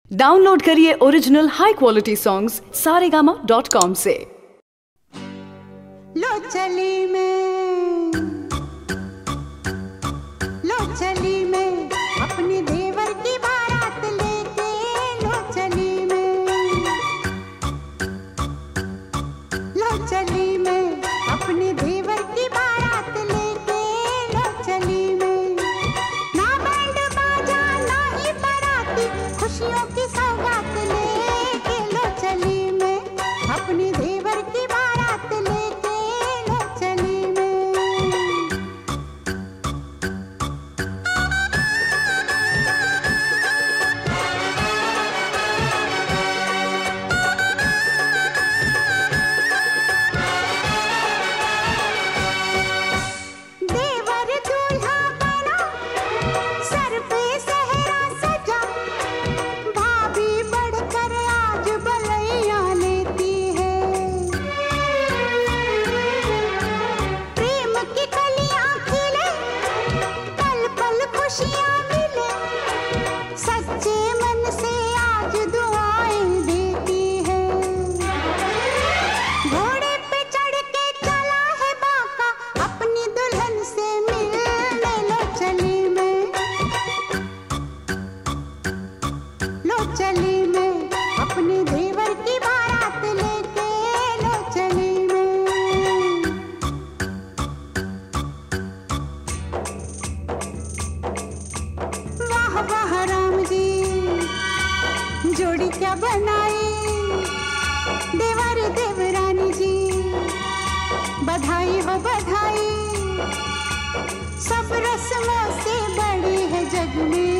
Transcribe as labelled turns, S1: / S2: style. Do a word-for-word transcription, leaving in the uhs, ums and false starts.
S1: Download करिए original high quality songs Saregama dot com से।
S2: लो चली मैं, लो चली मैं अपने देवर की बारात लेके, लो चली मैं, लो चली मैं अपने देवर की बारात लेके, लो चली मैं। ना बैंड बाजा ना ही बाराती, खुशियों की सौगात लेके, लो चली मैं अपने देवर की बारात लेके, लो चली मैं। देवर दूल्हा बना, सर पे सेहरा सजा, भाभी बढ़कर आज बलैया लेती है। प्रेम की कलियां खिले, पल पल खुशियां मिले, सच्चे मन से आज दुआएं देती है। घोड़े पे चढ़ के चला है बाका, अपनी दुल्हन से मिलने, लो चली मैं, लो चली मैं अपने देवर की बारात लेके, लो चली मैं। वाह वाह राम जी, जोड़ी क्या बनाई, देवर देवरानी जी, बधाई हो बधाई। सब रस्मों से बड़ी है जग में